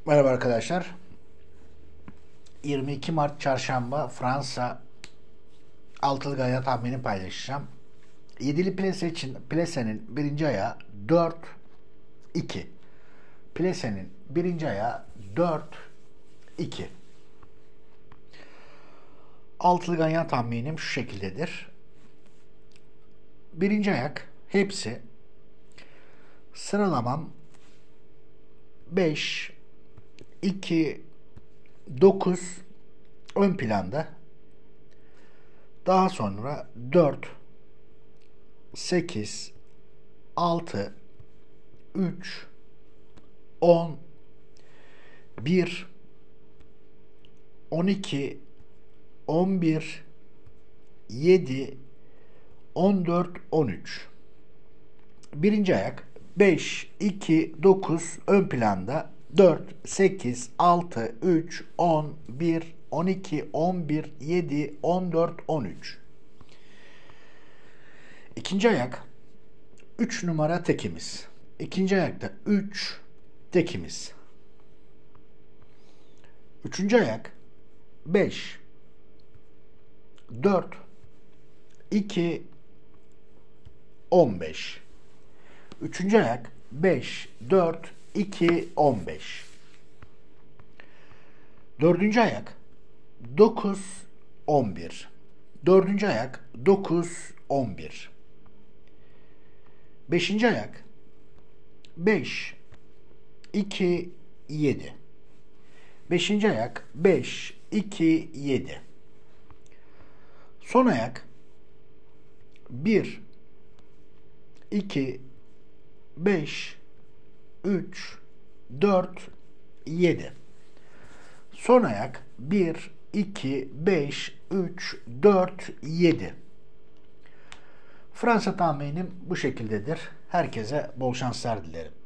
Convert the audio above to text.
Merhaba arkadaşlar. 22 Mart Çarşamba Fransa altılı ganyan tahmini paylaşacağım. Yedili plase için plasenin birinci ayağı 4-2. Plasenin birinci ayağı 4-2. Altılı ganyan tahminim şu şekildedir. Birinci ayak hepsi. Sıralamam 5, 2, 9 ön planda. Daha sonra 4, 8, 6, 3, 10, 1, 12, 11, 7, 14, 13. Birinci ayak 5, 2, 9 ön planda. 4, 8, 6, 3, 10, 1, 12, 11, 7, 14, 13. İkinci ayak 3 numara tekimiz. İkinci ayakta 3 tekimiz. Üçüncü ayak 5, 4, 2, 15. Üçüncü ayak 5, 4, 2, 15. Dördüncü ayak 9, 11. Dördüncü ayak 9, 11. Beşinci ayak 5, 2, 7. Beşinci ayak 5, 2, 7. Son ayak 1, 2, 5, 3, 4, 7. Son ayak 1, 2, 5, 3, 4, 7. Fransa tahminim bu şekildedir. Herkese bol şanslar dilerim.